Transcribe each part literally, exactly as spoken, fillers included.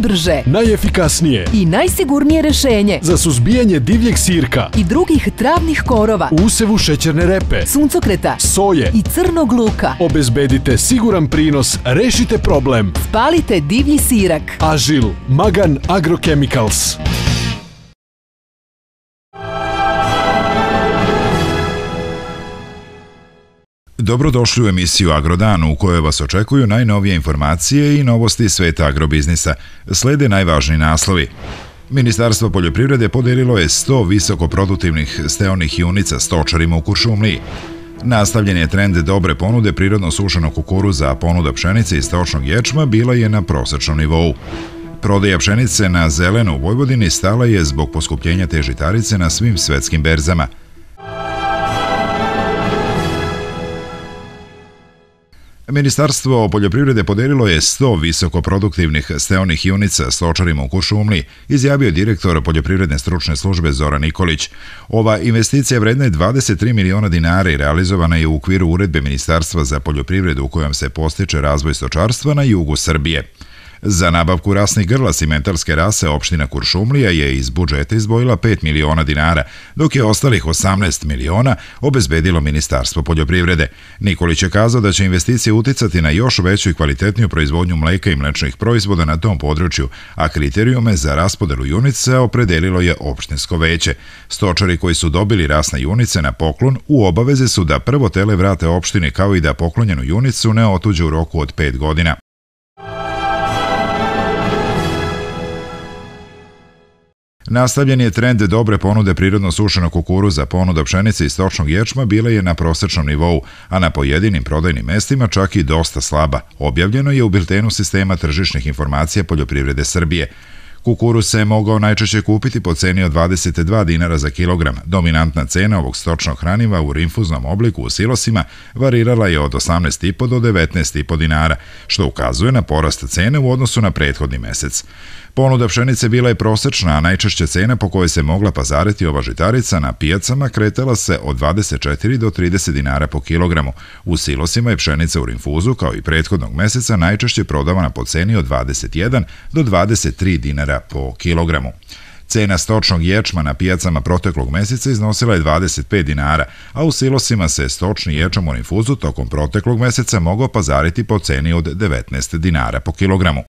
najbrže, najefikasnije i najsigurnije rešenje za suzbijanje divljeg sirka i drugih travnih korova, u usevu šećerne repe, suncokreta, soje i crnog luka. Obezbedite siguran prinos, rešite problem. Spalite divlji sirak. Ažil, Magan Agrochemicals. Dobrodošli u emisiju Agrodan u kojoj vas očekuju najnovije informacije i novosti sveta agrobiznisa. Slede najvažniji naslovi. Ministarstvo poljoprivrede podelilo je sto visokoproduktivnih steonih junica stočarima u Kuršumliji. Nastavljen je trend dobre ponude prirodno sušenog kukuruza, a ponuda pšenice i stočnog ječma bila je na prosečnom nivou. Prodaja pšenice na zeleno u Vojvodini stala je zbog poskupljenja te žitarice na svim svetskim berzama. Ministarstvo poljoprivrede podelilo je sto visokoproduktivnih steonih junica stočarima u Kuršumliji, izjavio je direktor Poljoprivredne stručne službe Zoran Nikolić. Ova investicija vredna je dvadeset tri miliona dinara i realizovana je u okviru uredbe Ministarstva za poljoprivredu u kojom se postiče razvoj stočarstva na jugu Srbije. Za nabavku rasnih grla simentalske rase opština Kuršumlija je iz budžeta izdvojila pet miliona dinara, dok je ostalih osamnaest miliona obezbedilo Ministarstvo poljoprivrede. Nikolić je kazao da će investicije uticati na još veću i kvalitetniju proizvodnju mleka i mlečnih proizvoda na tom području, a kriterijume za raspodelu junica opredelilo je opštinsko veće. Stočari koji su dobili rasne junice na poklon u obaveze su da prvo tele vrate opštini kao i da poklonjenu junicu ne otuđe u roku od pet godina. Nastavljen je trend dobre ponude prirodno sušenog kukuruza, ponuda pšenice i stočnog ječma bila je na prosečnom nivou, a na pojedinim prodajnim mestima čak i dosta slaba. Objavljeno je u biltenu sistema tržišnih informacija poljoprivrede Srbije. Kukuruz se je mogao najčešće kupiti po ceni od dvadeset dva dinara za kilogram. Dominantna cena ovog stočnog hraniva u rinfuznom obliku u silosima varirala je od osamnaest i po do devetnaest i po dinara, što ukazuje na porast cene u odnosu na prethodni mesec. Ponuda pšenice bila je prosečna, a najčešća cena po kojoj se mogla pazariti ova žitarica na pijacama kretala se od dvadeset četiri do trideset dinara po kilogramu. U silosima je pšenica u rinfuzu, kao i prethodnog meseca, najčešće prodavana po ceni od dvadeset jedan do dvadeset tri dinara po kilogramu. Cena stočnog ječma na pijacama proteklog meseca iznosila je dvadeset pet dinara, a u silosima se stočni ječam u rinfuzu tokom proteklog meseca mogao pazariti po ceni od devetnaest dinara po kilogramu.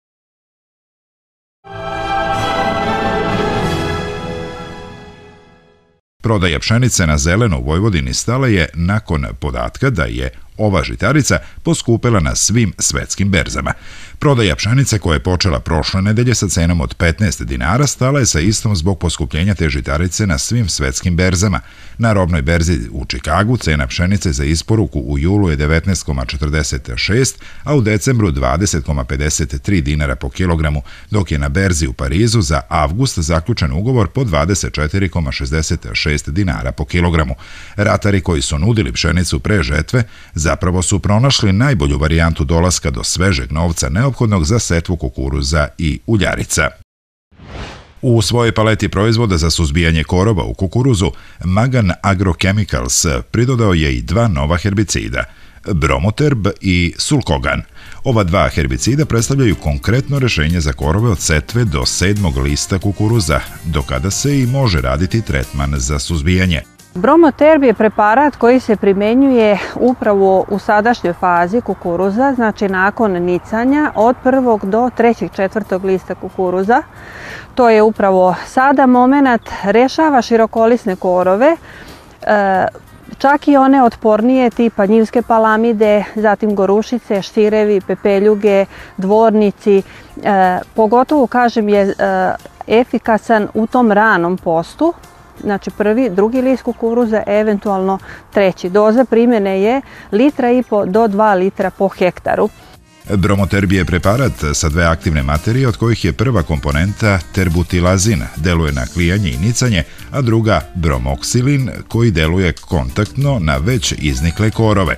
Prodaja pšenice na zeleno u Vojvodini stala je nakon podatka da je ova žitarica poskupela na svim svetskim berzama. Prodaja pšenice koja je počela prošle nedelje sa cenom od petnaest dinara stala je sa istom zbog poskupljenja te žitarice na svim svetskim berzama. Na robnoj berzi u Čikagu cena pšenice za isporuku u julu je devetnaest zarez četrdeset šest, a u decembru dvadeset zarez pedeset tri dinara po kilogramu, dok je na berzi u Parizu za avgust zaključen ugovor po dvadeset četiri zarez šezdeset šest dinara po kilogramu. Ratari koji su nudili pšenicu pre žetve zapravo su pronašli najbolju varijantu dolaska do svežeg novca neophodnog za setvu kukuruza i uljarica. U svojoj paleti proizvoda za suzbijanje korova u kukuruzu, Magan Agrochemicals pridodao je i dva nova herbicida, Bromoterb i Sulkogan. Ova dva herbicida predstavljaju konkretno rešenje za korove od setve do sedmog lista kukuruza, do kada se i može raditi tretman za suzbijanje. Bromoterb je preparat koji se primenjuje upravo u sadašnjoj fazi kukuruza, znači nakon nicanja od prvog do trećeg, četvrtog lista kukuruza. To je upravo sada moment, rešava širokolisne korove, čak i one otpornije tipa njivske palamide, zatim gorušice, štirevi, pepeljuge, dvornici. Pogotovo, kažem, je efikasan u tom ranom postu. Znači prvi, drugi list kukuruza, eventualno treći. Doza primjene je litra i po do dva litra po hektaru. Bromoterb je preparat sa dve aktivne materije, od kojih je prva komponenta terbutilazin, deluje na klijanje i nicanje, a druga bromoksilin, koji deluje kontaktno na već iznikle korove.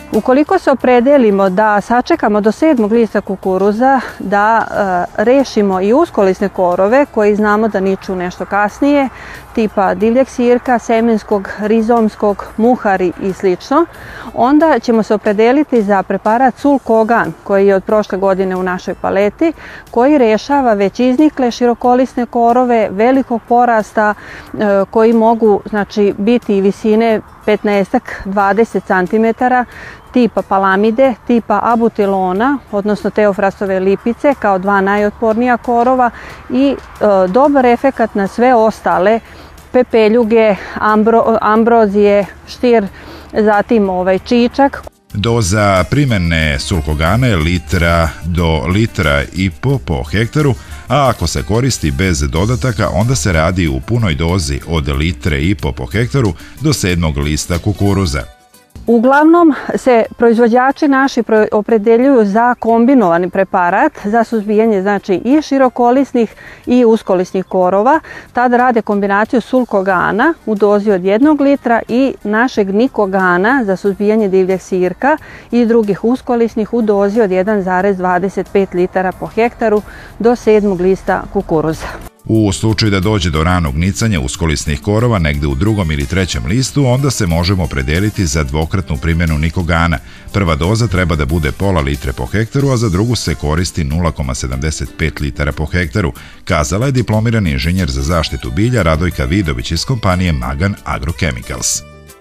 Ukoliko se opredelimo da sačekamo do sedmog lista kukuruza, da e, rešimo i uskolisne korove koji znamo da niču nešto kasnije, tipa divljeg sirka, semenskog, rizomskog, muhari i slično, onda ćemo se opredeliti za preparat Sulkogan koji je od prošle godine u našoj paleti, koji rešava već iznikle širokolisne korove velikog porasta e, koji mogu znači, biti i visine petnaest do dvadeset centimetara, tipa palamide, tipa abutilona, odnosno teofrastove lipice kao dva najotpornija korova i e, dobar efekat na sve ostale pepeljuge, ambro, ambrozije, štir, zatim ovaj čičak. Doza primene Sulkogana je litra do litra i po po hektaru, a ako se koristi bez dodataka, onda se radi u punoj dozi od litre i po po hektaru do sedmog lista kukuruza. Uglavnom se proizvođači naši opredeljuju za kombinovani preparat za suzbijanje znači i širokolisnih i uskolisnih korova. Tada rade kombinaciju Sulkogana u dozi od jednog litra i našeg Nikogana za suzbijanje divljeg sirka i drugih uskolisnih u dozi od jedan zarez dvadeset pet litara po hektaru do sedmog lista kukuruza. U slučaju da dođe do ranog nicanja uskolisnih korova negde u drugom ili trećem listu, onda se možemo opredeliti za dvokratnu primjenu Nikogana. Prva doza treba da bude pola litre po hektaru, a za drugu se koristi nula zarez sedamdeset pet litara po hektaru, kazala je diplomirani inženjer za zaštitu bilja Radojka Vidović iz kompanije Magan Agrochemicals.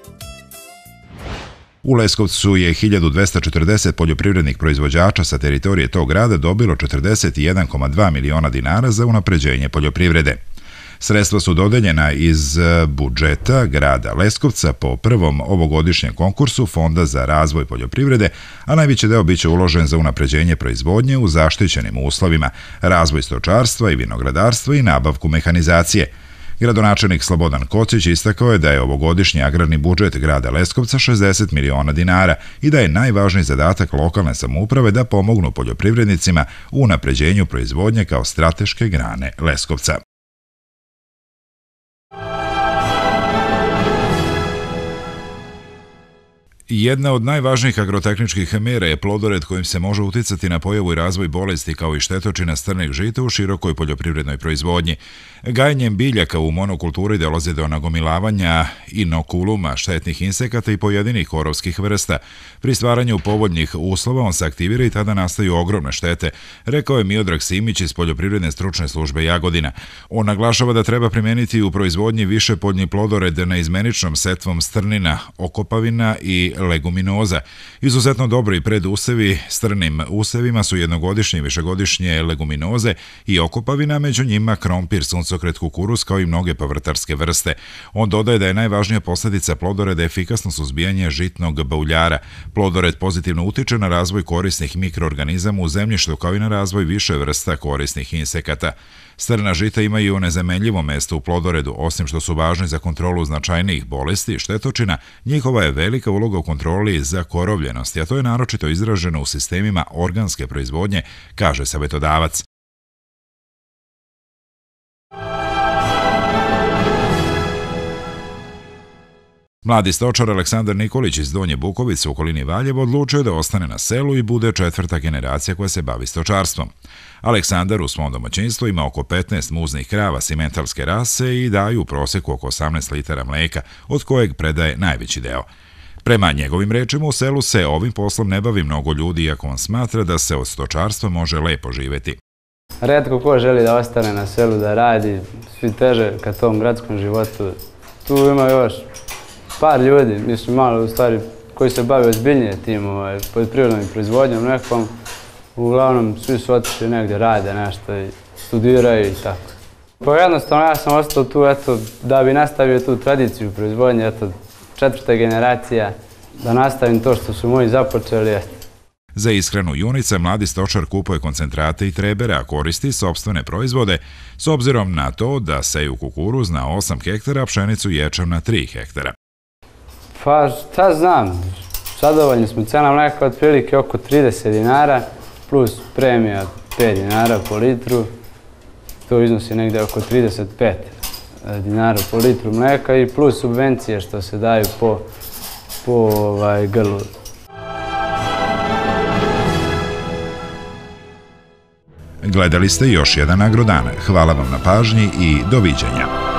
U Leskovcu je hiljadu dvesta četrdeset poljoprivrednih proizvođača sa teritorije tog grada dobilo četrdeset jedan zarez dva miliona dinara za unapređenje poljoprivrede. Sredstva su dodeljena iz budžeta grada Leskovca po prvom ovogodišnjem konkursu Fonda za razvoj poljoprivrede, a najveći deo biće uložen za unapređenje proizvodnje u zaštićenim uslovima, razvoj stočarstva i vinogradarstva i nabavku mehanizacije. Gradonačelnik Slobodan Kocić istakao je da je ovogodišnji agrarni budžet grada Leskovca šezdeset miliona dinara i da je najvažniji zadatak lokalne samouprave da pomognu poljoprivrednicima u unapređenju proizvodnje kao strateške grane Leskovca. Jedna od najvažnijih agrotehničkih mera je plodored kojim se može uticati na pojavu i razvoj bolesti kao i štetočina strnih žita u širokoj poljoprivrednoj proizvodnji. Gajenjem biljaka u monokulturi dolazi do nagomilavanja inokuluma, štetnih insekata i pojedinih korovskih vrsta. Pri stvaranju povoljnih uslova on se aktivira i tada nastaju ogromne štete, rekao je Miodrag Simić iz Poljoprivredne stručne službe Jagodina. On naglašava da treba primeniti u proizvodnji višepoljni plodored neizmeničnom setvom strnina, okopavina i leguminoza. Izuzetno dobri predusevi strnim usevima su jednogodišnje i višegodišnje leguminoze i okopavina, među njima krompir, suncokret, kukuruz kao i mnoge povrtarske vrste. On dodaje da je najvažnija posljedica plodoreda efikasno suzbijanje žitnog bauljara. Plodored pozitivno utiče na razvoj korisnih mikroorganizama u zemljištu kao i na razvoj više vrsta korisnih insekata. Strna žita imaju nezamenljivo mesto u plodoredu, osim što su važni za kontrolu značajnijih bolesti i štetočina, njihova je velika uloga u kontroli za korovljenosti, a to je naročito izraženo u sistemima organske proizvodnje, kaže savetodavac. Mladi stočar Aleksandar Nikolić iz Donje Bukovice u okolini Valjeva odlučio da ostane na selu i bude četvrta generacija koja se bavi stočarstvom. Aleksandar u svom domaćinstvu ima oko petnaest muznih krava simentalske rase i daju u proseku oko osamnaest litara mleka, od kojeg predaje najveći deo. Prema njegovim rečima, u selu se ovim poslom ne bavi mnogo ljudi, iako on smatra da se od stočarstva može lepo živeti. Retko ko želi da ostane na selu da radi, svi teže ka tom gradskom životu. Tu ima još par ljudi, mislim malo u stvari, koji se bave ozbiljnije tim ovaj, poljoprivrednom proizvodnjom nekom. Uglavnom, svi su otišli negdje, rade nešto i studiraju i tako. Pa jednostavno, ja sam ostao tu eto, da bi nastavio tu tradiciju proizvodnje, eto, četvrta generacija, da nastavim to što su moji započeli. Eto. Za ishranu junica mladi stočar kupuje koncentrate i trebere, a koristi sopstvene proizvode, s obzirom na to da seju kukuruz na osam hektara, a pšenicu i ječam na tri hektara. Pa šta znam, zadovoljni smo, cena mleka otprilike oko trideset dinara, plus premija pet dinara po litru, to iznosi negdje oko trideset pet dinara po litru mleka i plus subvencije što se daju po, po ovaj, grlu. Gledali ste još jedan Agrodan. Hvala vam na pažnji i doviđenja.